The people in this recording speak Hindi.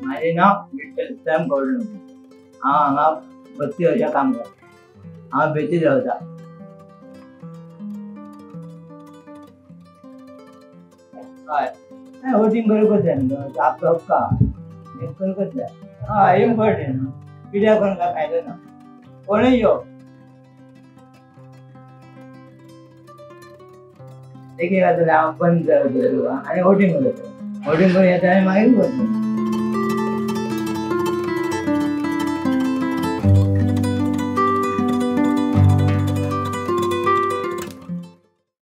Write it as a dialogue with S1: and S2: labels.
S1: माझे नाव विठ्ठल सॅम गौडन. हांगा 32 वर्सां काम करता. हांव बेतीत रावता. हय वोटिंग करूंकच जाय न्हू. आपलो हक्क आहा. हें करूंकच जाय. हय इम्पॉर्टंट न्हू. कित्याक करून काय फायदो ना. कोणूय यो. एक जाल्यार हांव बंद करता आनी वोटिंग करता. वोटिंग करून येता आनी मागीर करता.